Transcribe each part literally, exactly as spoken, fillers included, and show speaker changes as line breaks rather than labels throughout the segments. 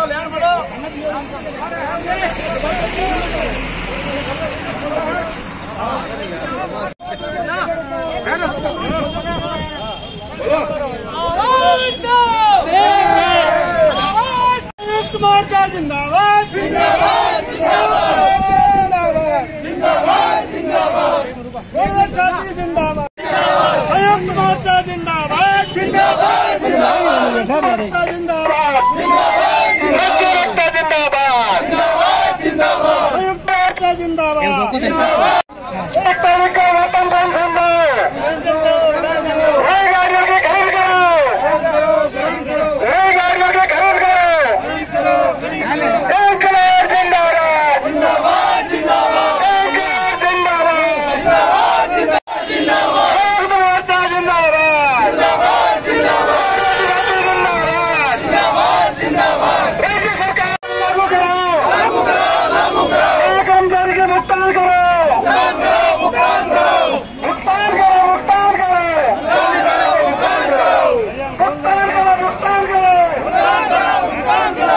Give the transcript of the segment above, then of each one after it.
मोर्चा जिंदाबाद जिंदाबाद जिंदाबाद जिंदाबाद जिंदाबाद साथी जिंदाबाद संयुक्त मोर्चा जिंदाबाद जिंदाबाद जिंदाबाद जिंदाबाद जिंदाबाद जिंदाबाद संयुक्त मोर्चा जिंदाबाद एक तारीख का वेतन पेंशन दो, नई गाड़ियों की खरीद करो, नई गाड़ियों की खरीद करो, एक करोड़ जिंदाबाद जिंदाबाद जिंदाबाद एक करोड़ जिंदाबाद जिंदाबाद जिंदाबाद मोर्चा जिंदाबाद जिंदाबाद जिंदाबाद जिंदाबाद जिंदाबाद राज्य सरकार लागू करो लागू करो लागू करो कर्मचारी के भुगतान करो भुगतान करो भुगतान करो भुगतान करो भुगतान करो भुगतान करो भुगतान करो भुगतान करो भुगतान करो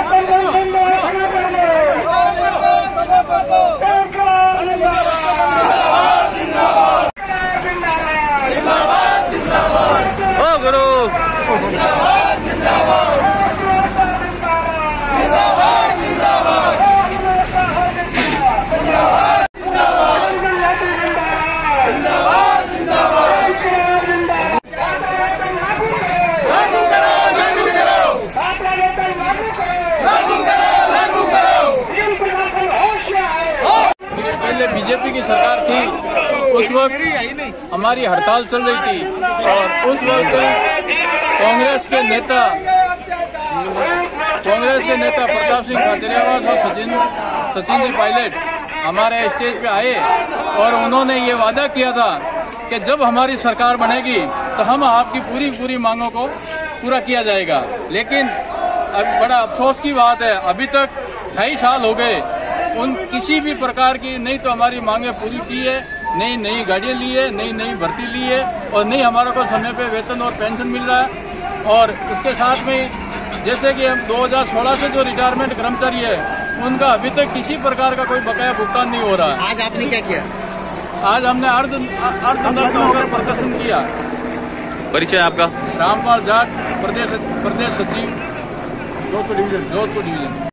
पहले बीजेपी की सरकार थी, उस वक्त हमारी हड़ताल चल रही थी और उस वक्त कांग्रेस के नेता कांग्रेस के नेता प्रताप सिंह खाचरियावास और सचिन सचिन जी पायलट हमारे स्टेज पे आए और उन्होंने ये वादा किया था कि जब हमारी सरकार बनेगी तो हम आपकी पूरी पूरी मांगों को पूरा किया जाएगा। लेकिन अब बड़ा अफसोस की बात है, अभी तक ढाई साल हो गए, उन किसी भी प्रकार की नहीं तो हमारी मांगे पूरी की है, नई नई गाड़ियां ली है, नई नई भर्ती ली है और नहीं हमारे को समय पे वेतन और पेंशन मिल रहा है। और उसके साथ में जैसे कि हम दो हज़ार सोलह से जो रिटायरमेंट कर्मचारी है उनका अभी तक किसी प्रकार का कोई बकाया भुगतान नहीं हो रहा है।
आज आपने क्या किया?
आज हमने अर्ध अर्धनग्न होकर प्रदर्शन किया।
परिचय आपका?
रामपाल जाट, प्रदेश प्रदेश सचिव,
जोधपुर डिवीजन
जोधपुर डिवीजन।